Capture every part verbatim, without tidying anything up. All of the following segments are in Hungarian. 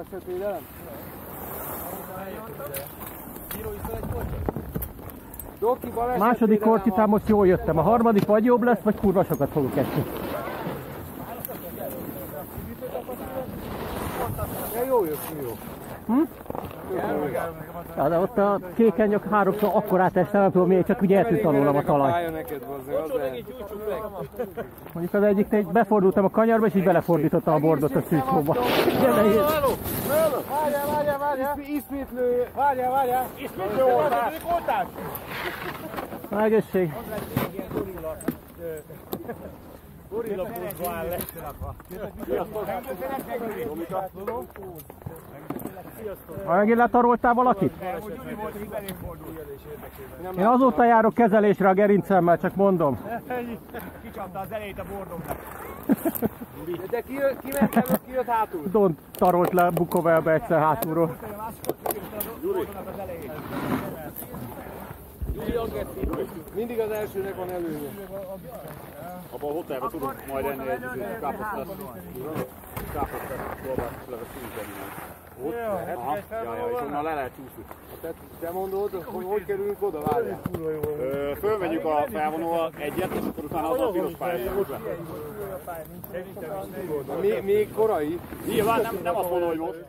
balesetvédelem? Doki, balesetvédelem. Második kortitán most jól jöttem. A harmadik vagy jobb lesz, vagy kurva sokat fogok esni. Ja, jó jössz, jó. Hm? Ja, de ott a kékenyök háromszor akkorát estem, nem tudom miért, csak ugye el tud tanulnom a talaj. Mondjuk az egyiknél befordultam a kanyarba, és így belefordítottam a bordot a szűzhóba. Várjál, várjál, várjál! Ismétlő, várjál, várjál! Ismétlő oltás! Egészség! Gorilla pózba áll le. Megint letaroltál valakit? Én azóta járok kezelésre a gerincemmel, csak mondom. Kicsapta az elejét a bordomnak. De ki, ki ment előtt, ki jött hátul? Don tarolt le Bukovelbe egyszer hátulról. Mindig az elsőnek van előnye. Abban a hotelben tudunk majd enni egy káposztát, káposztát, szolgáltatásra szűzeni. Ott? Aha, ja, ja, és onnan le lehet csúszni. Te, te mondod, hogy hogy kerülünk oda, várjál? Fölmegyünk a felvonóval egyet, és akkor utána az a piros pályán. Még, még korai? Nyilván nem, nem azt mondom, hogy most.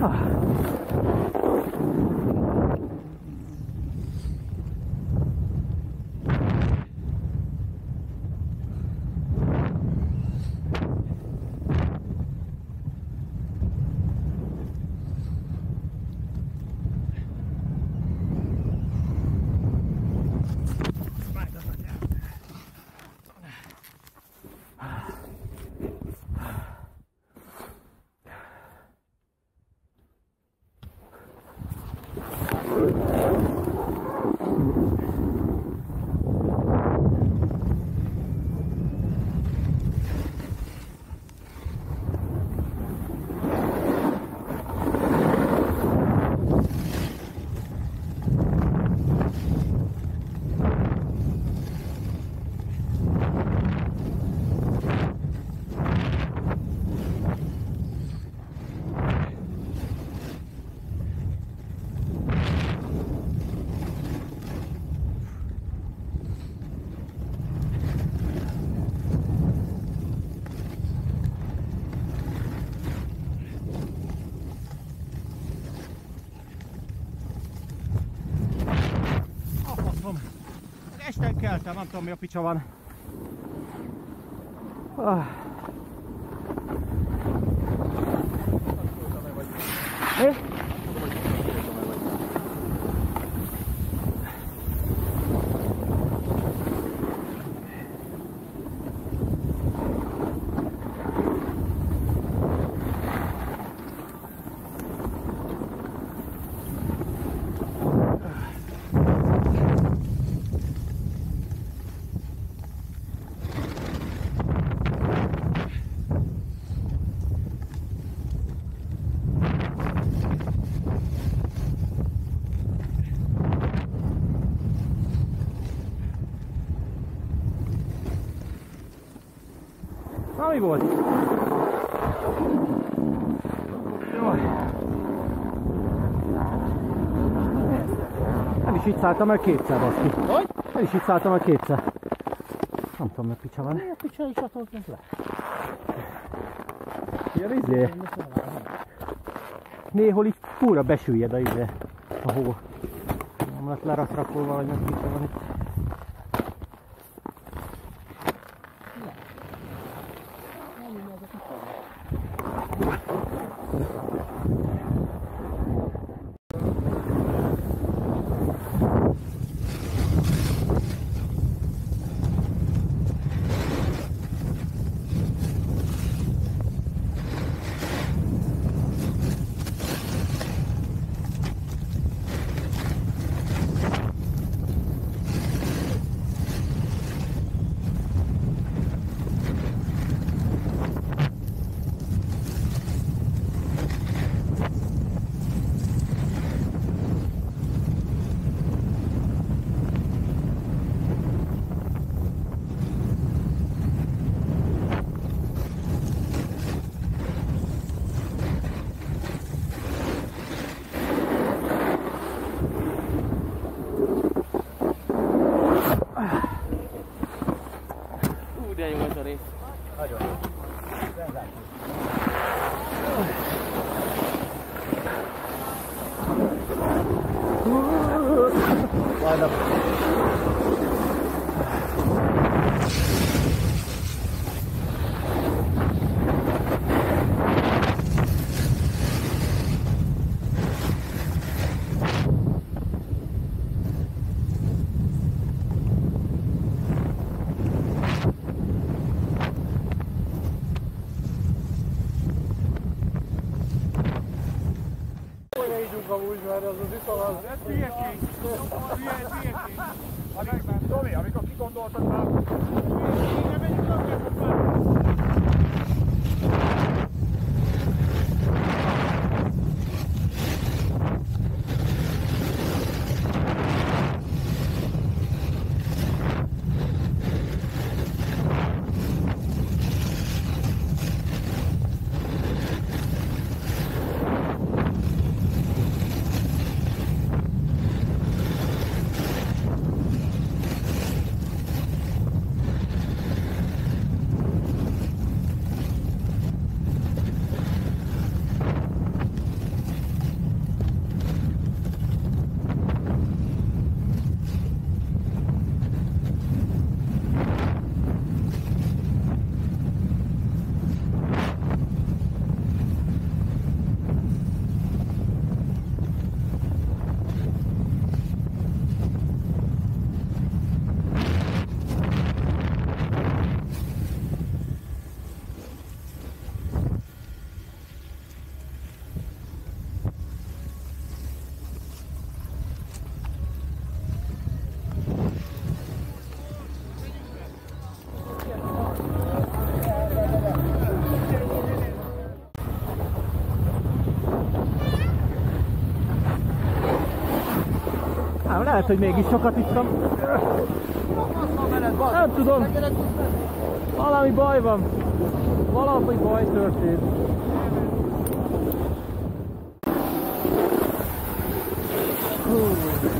Este keltem, nem tudom mi a picsa van. Ah. Mi? Na, mi volt? Jaj. Nem is itt szálltam el kétszer, baszki. Hogy? Nem is itt szálltam el kétszer. Nem tudom, meg picsa van. Miért picsa is csatolt le? Ilyen izé. Néhol így púra besüllyed a izé. A hó. Nem lett lerakrakol vagy meg picsa van itt. De jó ez a rész. Nagyon. Tomi, amikor kigondoltad már... Lehet, hogy mégis sokat ittam. Nem tudom. Valami baj van. Valami baj történt. Hú.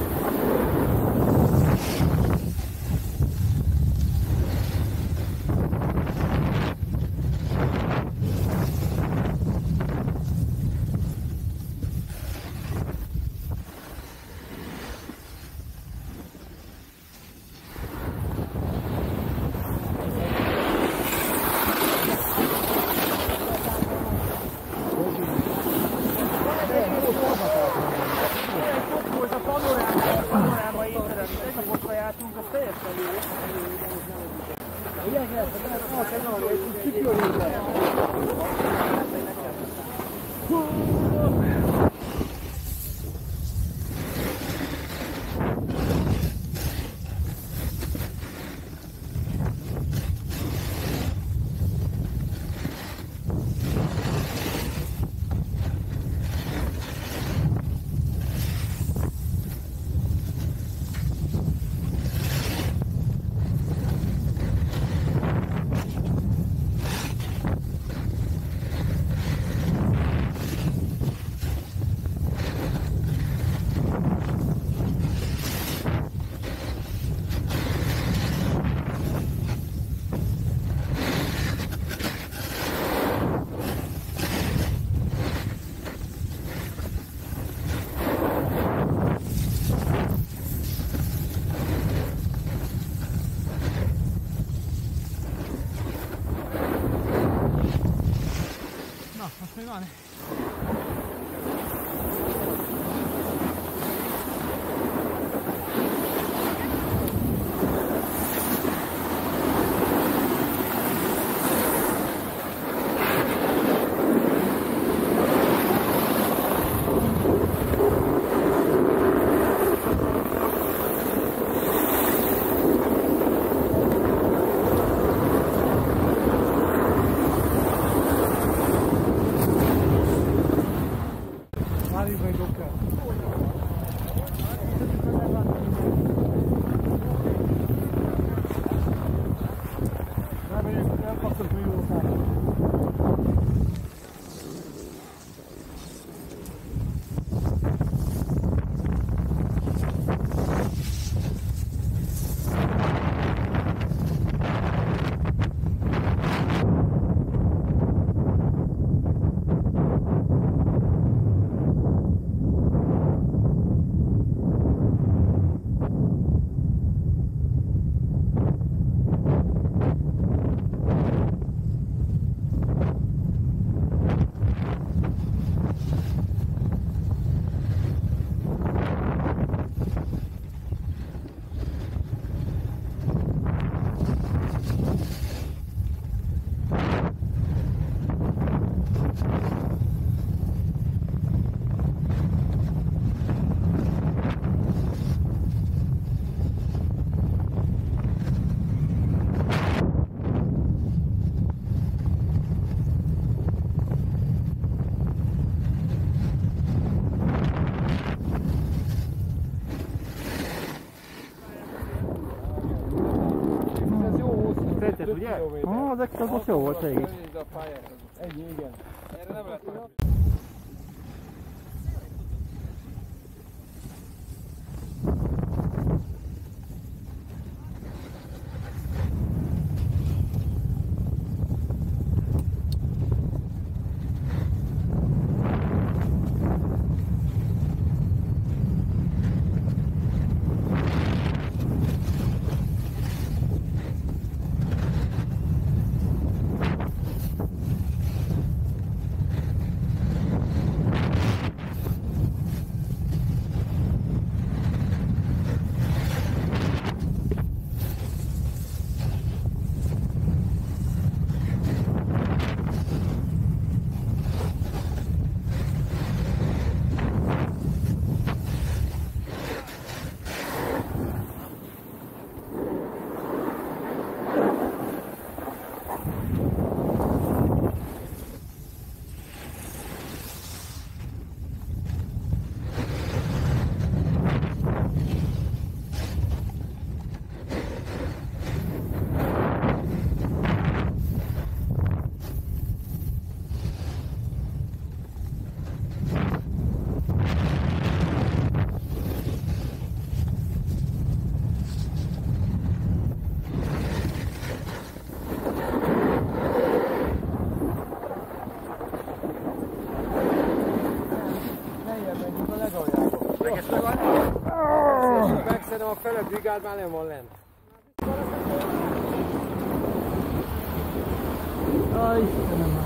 Mi van? Ugye? Ah, az ekkor most jó volt végig. Ennyi, igen. Erre nem lehet. a legaljába. Megszedem a fele brigád, már nem van lent. Aj, Istenem.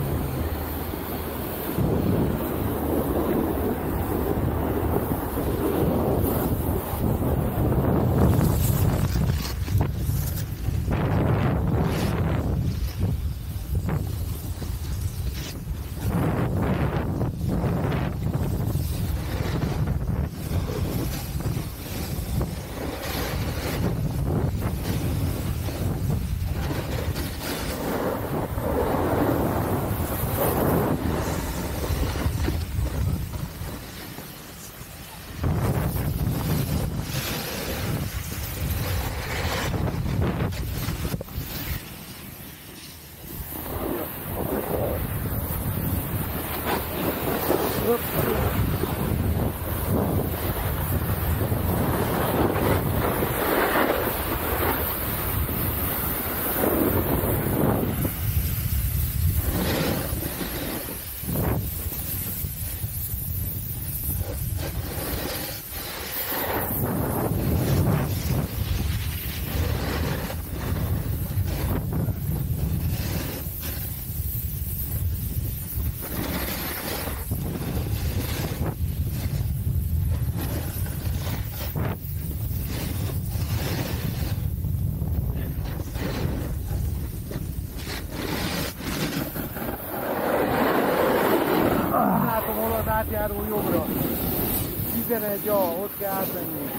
Átjáró jobbra. tizenegy A, ott kell átmenni.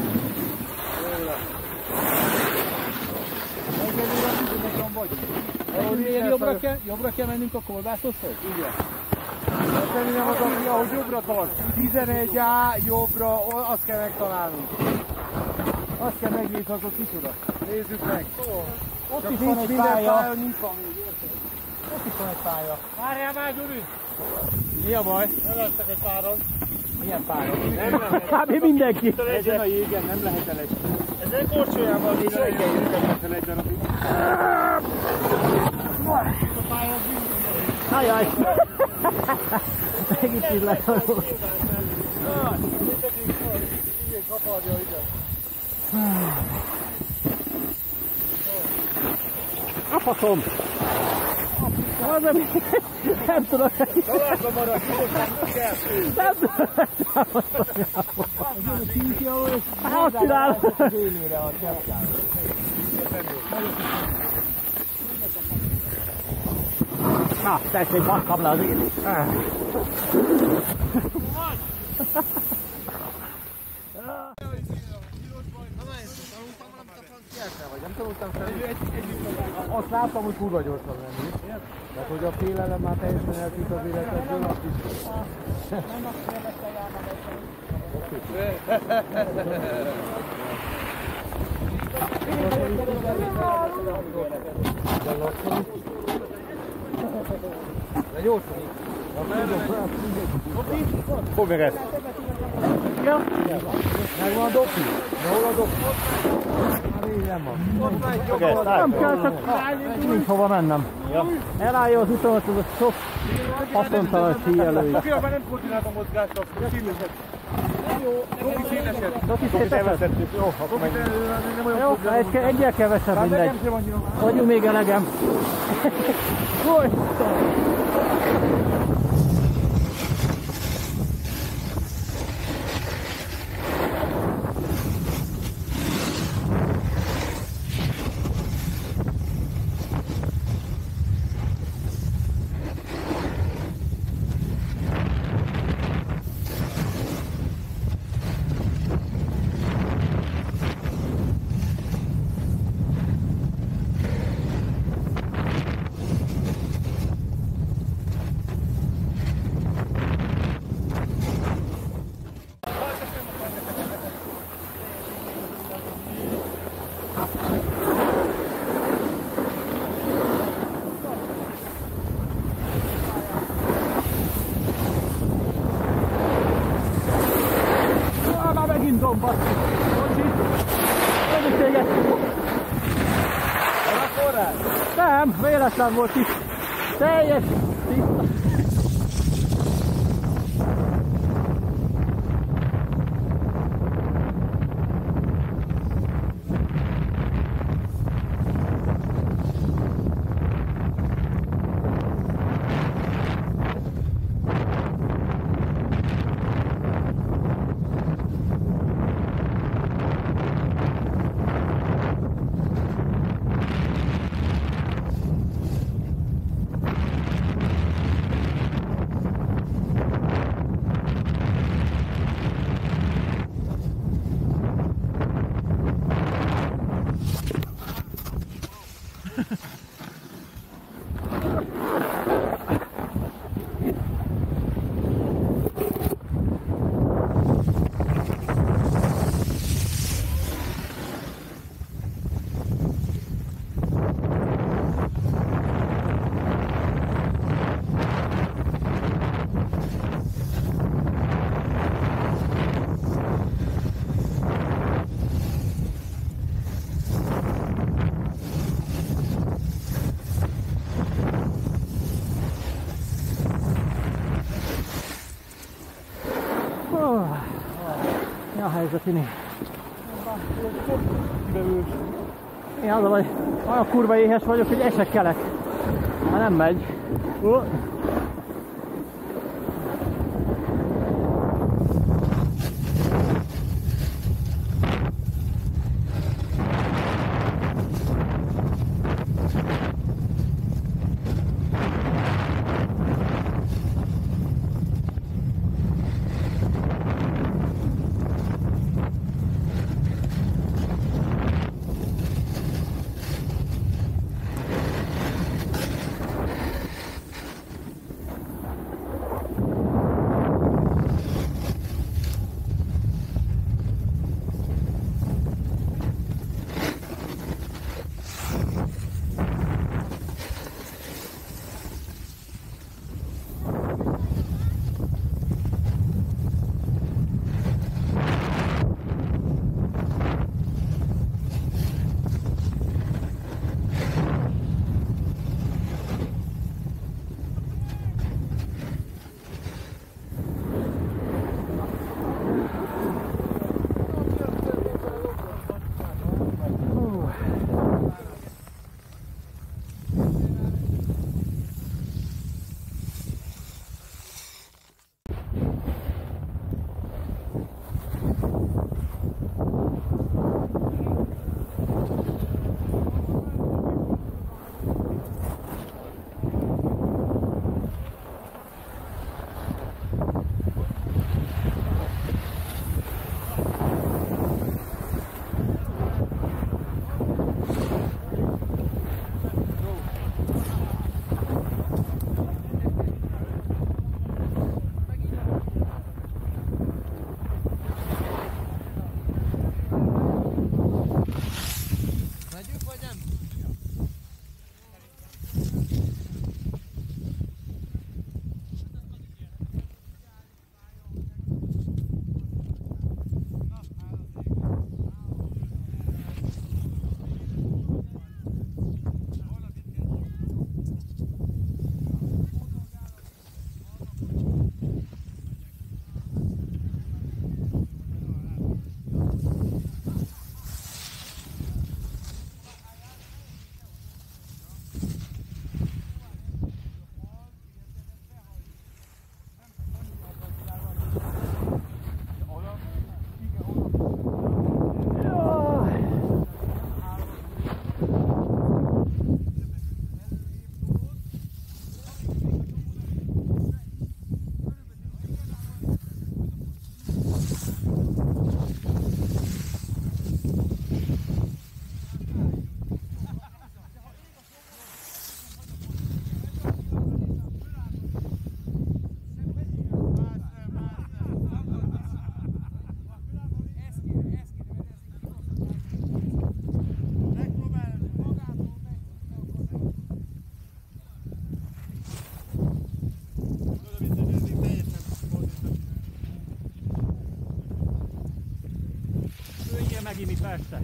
Egyelőre a tizenegyen vagyunk. Miért jobbra kell, jobbra kell mennünk a kolbászoshoz? Igen. Azt nem az, ami, ahogy jobbra tart. tizenegy A jobbra, azt kell megtalálnunk. Azt kell megnézni, az ott kicsoda. Nézzük meg. Ott is van egy pálya. Nyitva még, érted? Ott is van egy pálya. Várjál már, Gyuri! Mi a baj? Elvesztek egy páron. Milyen páron? Nem lehet. Hát mi mindenki. Ezen a jégen nem lehet elesni. Ez egy korcsolyában Nincs egy jön egy darabig. A pálya az minden. Ajaj. Megint így lehaló. Na, mindegyik van. Igen, kaparja ide. A faszom. Az a mi... Nem tudom. Találva marad, nem kell. Nem tudom. Az a kinti, ahol és Hát azt csinálom. a délére a csapkál. Na, tessék, basszam le az én. Nem tanultam fel, azt láttam, hogy kurva gyorsan lenni. Tehát, hogy a félelem már teljesen eltűnt az életedből, azt is. Nem azt kérdezte járnak de gyorsan. Fogd meg ezt! Ja. Megvan a doki? De hol a doki? Már így nem van. Ott megy jobban. Nem kell csak nincs hova mennem. Ja. Elállja az utamat, az a sok haszontalan síelői. A fiamban nem koordinált a mozgást, a színeset. Jó, doki színeset. Doki széteset? Jó, akkor meg nem olyan jó, egy, egyel kevesebb mindegy. Vagyunk még elegem. Hogy? Megint basszik. Bocsi. Megint téged. Van a forrás? Nem, véletlen volt itt. Teljes. Tiszta. Oh. Mi a helyzet, Tini? Én az a vagy, olyan kurva éhes vagyok, hogy esek kelek. Már nem megy. Uh. Megint itt persze.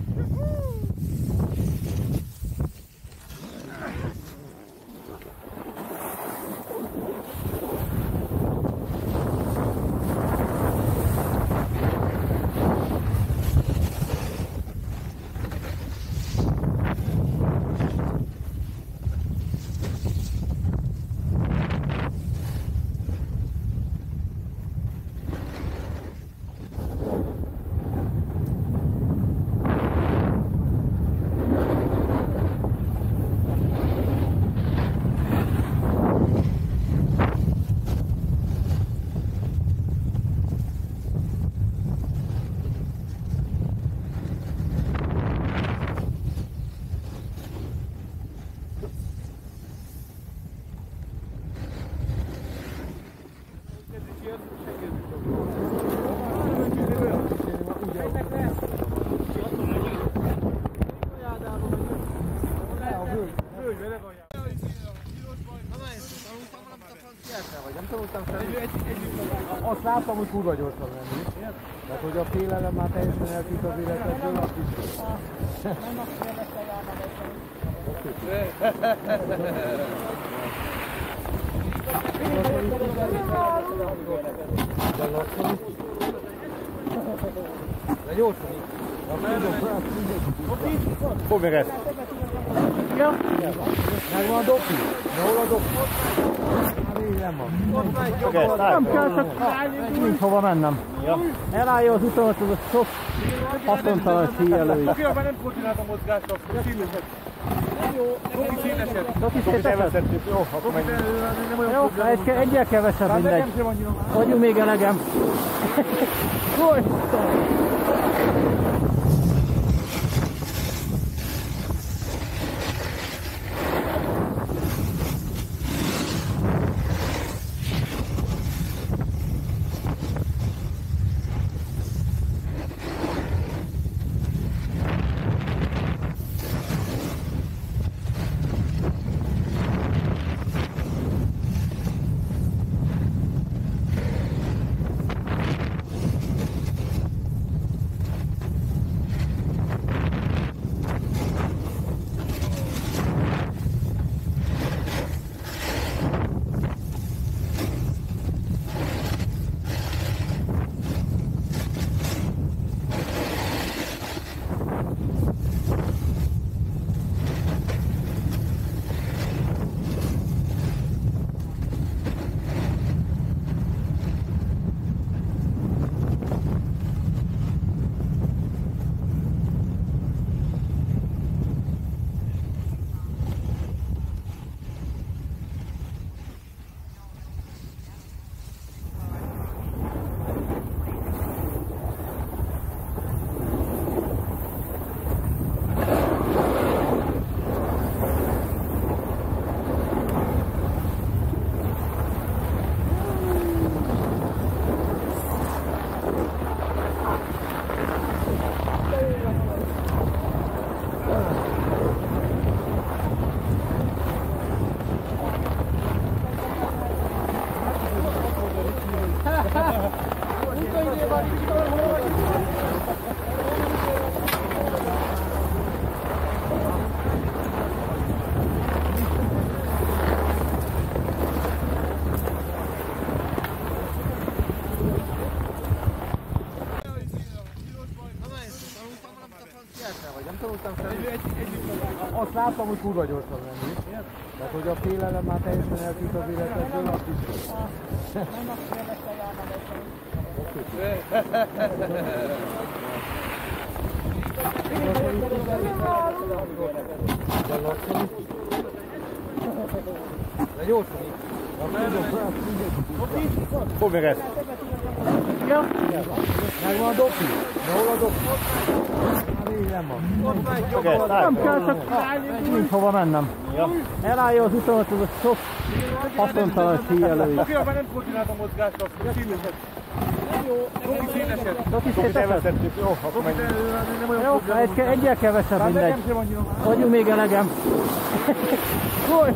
Azt láttam, hogy kurva gyorsan menni. Tehát, hogy a félelem már teljesen eltűnt az életedből, azt is. Nem Fogd meg ezt! Ja. Megvan a doki? Hol a doki? Hát így nem van. Fogd ezt, Nem kell, csak nincs hova mennem. Ja. Elállja az utamat, az a sok haszontalan síelői. Oké, már nem koordinált a mozgást, akkor színlőzhet. Doki színeset. Doki Dokit szétesett? elveszettük, jó? Akkor meg nem olyan Jó, probléma. egy, egyel kevesebb Hát mindegy. nekem sem annyira. Vagyunk még elegem. Fúj! Azt láttam, hogy kurva gyorsan menni. Tehát, hogy a félelem már teljesen eltűnt az életedből, azt is. De gyorsan itt. Fogd meg ezt! Ja. Megvan a doki? Hol a doki? Hát így nem van. Fogd ezt, Nem kell, csak nincs hova mennem. Ja. Elállja az utamat, az a sok haszontalan síelői. Oké, már nem koordinált a mozgást, akkor színlőzhet. Doki színeset. Doki Dokit szétesett? elveszettük, jó? Akkor meg nem olyan Jó, probléma. egy, egyel kevesebb Hát mindegy. nekem sem annyira. Vagyunk még elegem. Fúj!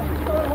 Várj,